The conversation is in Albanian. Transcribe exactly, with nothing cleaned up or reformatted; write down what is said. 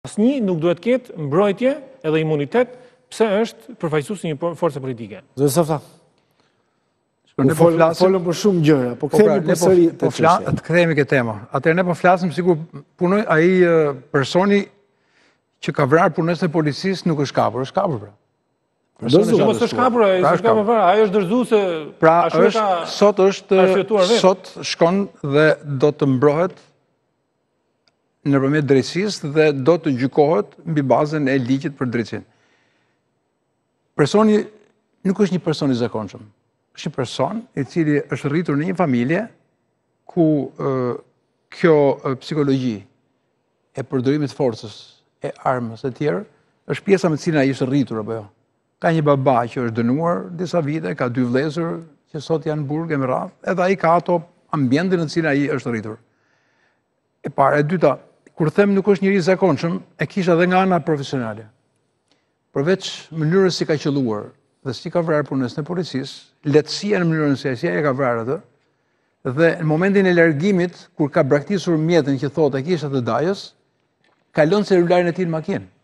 Asnjë nuk duhet të ketë mbrojtje edhe imunitet pse është përfaqësues i një force politike. Zoti Safta. Ne po flasim folëm për shumë gjëra, po kthehemi përsëri te çështja. Të kthehemi ke tema. Atëherë ne po flasim sikur punoj ai personi që ka vrarë punës e policisë nuk është kapur, është kapur pra. Personi që mos është kapur, ai është kapur fare, ai është dërzuese. Pra është sot është sot shkon dhe do të mbrohet nëpërmjet drejtësisë dhe do të gjykohet mbi bazën e ligjit për drejtësinë. Personi nuk është një person i zakonshëm. Është një person i cili është rritur në një familje ku kjo psikologji e përdorimit të forcës, e armës e tjerë, është pjesa me cilën ai është rritur apo jo. Ka një baba që është dënuar disa vite, ka dy vëllezër që sot janë në burg e me radhë, edhe ai ka ato ambientin në cilin ai është rritur. E para, e dyta, kur them nuk është njëri i zakonshëm, e kisha edhe nga ana profesionale. Përveç mënyrës si ka qelluar dhe si ka vrarë punës në policisë, lehtësia në mënyrën se si ai ka vrarë atë, dhe në momentin e largimit, kur ka braktisur mjetin që thotë e kisha të dajës, kalon celularin e tij në makinë.